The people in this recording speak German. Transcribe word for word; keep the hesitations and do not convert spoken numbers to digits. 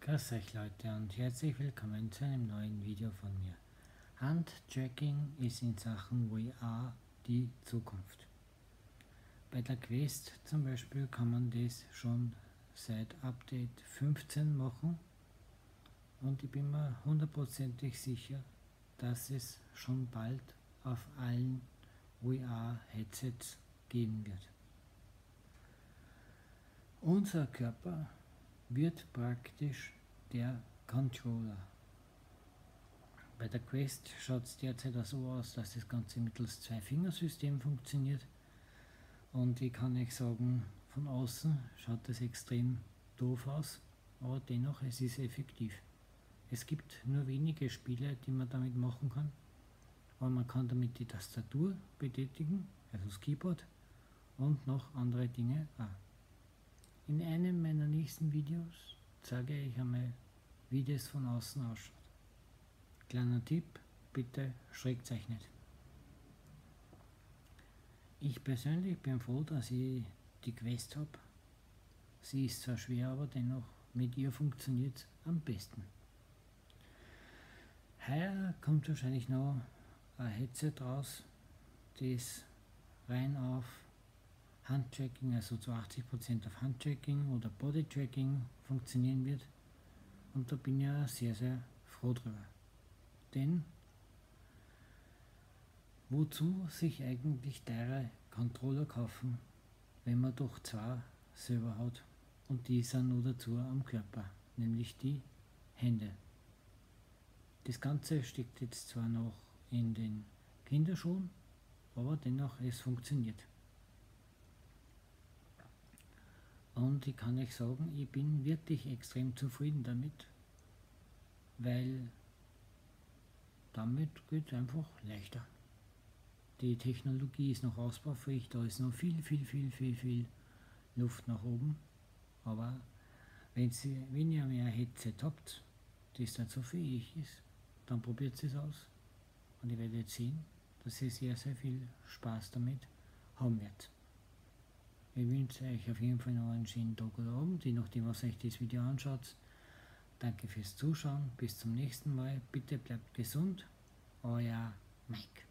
Grüß euch Leute und herzlich willkommen zu einem neuen Video von mir. Handtracking ist in Sachen V R die Zukunft. Bei der Quest zum Beispiel kann man das schon seit Update fünfzehn machen und ich bin mir hundertprozentig sicher, dass es schon bald auf allen V R-Headsets geben wird. Unser Körper wird praktisch der Controller. Bei der Quest schaut es derzeit so aus, dass das Ganze mittels Zwei-Fingersystem funktioniert und ich kann euch sagen, von außen schaut das extrem doof aus, aber dennoch, es ist effektiv. Es gibt nur wenige Spiele, die man damit machen kann, aber man kann damit die Tastatur betätigen, also das Keyboard und noch andere Dinge auch. In einem meiner nächsten Videos zeige ich einmal, wie das von außen ausschaut. Kleiner Tipp, bitte schreckt euch nicht. Ich persönlich bin froh, dass ich die Quest habe. Sie ist zwar schwer, aber dennoch mit ihr funktioniert es am besten. Heuer kommt wahrscheinlich noch ein Headset raus, das rein auf Handtracking, also zu achtzig Prozent auf Handtracking oder Bodytracking funktionieren wird. Und da bin ich ja sehr, sehr froh drüber. Denn wozu sich eigentlich teure Controller kaufen, wenn man doch zwei selber hat und die sind nur dazu am Körper, nämlich die Hände. Das Ganze steckt jetzt zwar noch in den Kinderschuhen, aber dennoch es funktioniert. Und ich kann euch sagen, ich bin wirklich extrem zufrieden damit, weil damit geht es einfach leichter. Die Technologie ist noch ausbaufähig, da ist noch viel, viel, viel, viel, viel Luft nach oben. Aber wenn, Sie, wenn ihr mehr Headset habt, das dazu fähig ist, dann probiert es aus. Und ihr werdet sehen, dass ihr sehr, sehr viel Spaß damit haben werdet. Ich wünsche euch auf jeden Fall noch einen schönen Tag oder Abend, je nachdem, was euch das Video anschaut. Danke fürs Zuschauen, bis zum nächsten Mal. Bitte bleibt gesund, euer Mike.